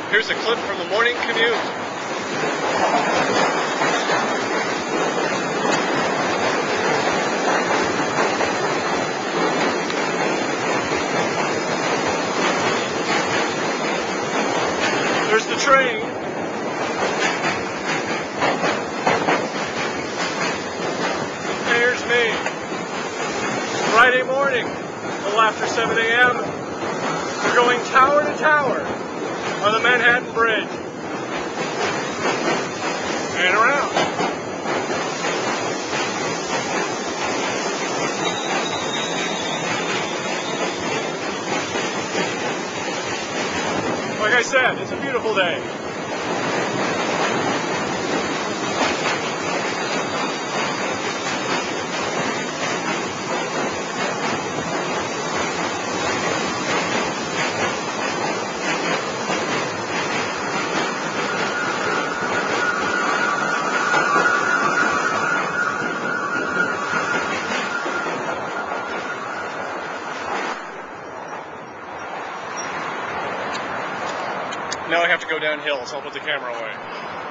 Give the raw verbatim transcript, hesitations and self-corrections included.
Here's a clip from the morning commute. There's the train. There's me. Friday morning, a little after seven A M We're going tower to tower on the Manhattan Bridge. And around. Like I said, it's a beautiful day. Now I have to go downhill, so I'll put the camera away.